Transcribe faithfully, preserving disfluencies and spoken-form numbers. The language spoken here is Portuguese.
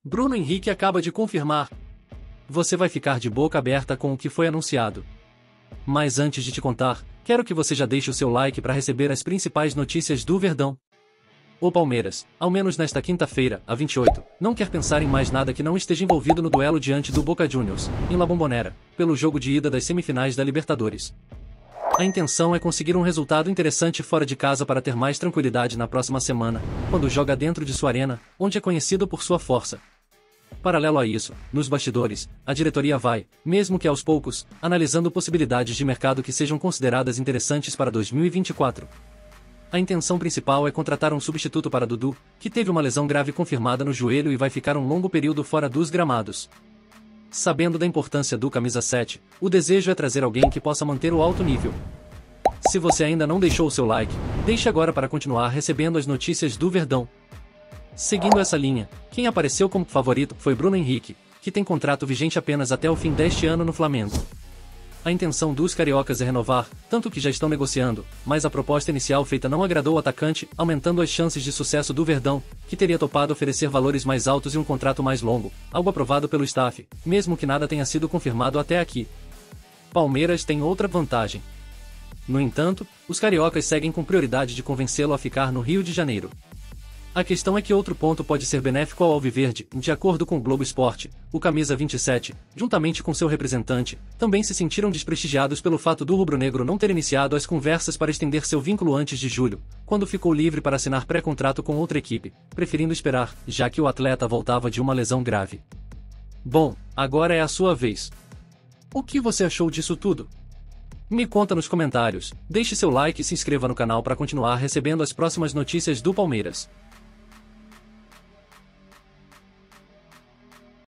Bruno Henrique acaba de confirmar. Você vai ficar de boca aberta com o que foi anunciado. Mas antes de te contar, quero que você já deixe o seu like para receber as principais notícias do Verdão. O Palmeiras, ao menos nesta quinta-feira, a vinte e oito, não quer pensar em mais nada que não esteja envolvido no duelo diante do Boca Juniors, em La Bombonera, pelo jogo de ida das semifinais da Libertadores. A intenção é conseguir um resultado interessante fora de casa para ter mais tranquilidade na próxima semana, quando joga dentro de sua arena, onde é conhecido por sua força. Paralelo a isso, nos bastidores, a diretoria vai, mesmo que aos poucos, analisando possibilidades de mercado que sejam consideradas interessantes para dois mil e vinte e quatro. A intenção principal é contratar um substituto para Dudu, que teve uma lesão grave confirmada no joelho e vai ficar um longo período fora dos gramados. Sabendo da importância do camisa sete, o desejo é trazer alguém que possa manter o alto nível. Se você ainda não deixou o seu like, deixe agora para continuar recebendo as notícias do Verdão. Seguindo essa linha, quem apareceu como favorito foi Bruno Henrique, que tem contrato vigente apenas até o fim deste ano no Flamengo. A intenção dos cariocas é renovar, tanto que já estão negociando, mas a proposta inicial feita não agradou o atacante, aumentando as chances de sucesso do Verdão, que teria topado oferecer valores mais altos e um contrato mais longo, algo aprovado pelo staff, mesmo que nada tenha sido confirmado até aqui. Palmeiras tem outra vantagem. No entanto, os cariocas seguem com prioridade de convencê-lo a ficar no Rio de Janeiro. A questão é que outro ponto pode ser benéfico ao Alviverde. De acordo com o Globo Esporte, o camisa vinte e sete, juntamente com seu representante, também se sentiram desprestigiados pelo fato do rubro-negro não ter iniciado as conversas para estender seu vínculo antes de julho, quando ficou livre para assinar pré-contrato com outra equipe, preferindo esperar, já que o atleta voltava de uma lesão grave. Bom, agora é a sua vez. O que você achou disso tudo? Me conta nos comentários, deixe seu like e se inscreva no canal para continuar recebendo as próximas notícias do Palmeiras.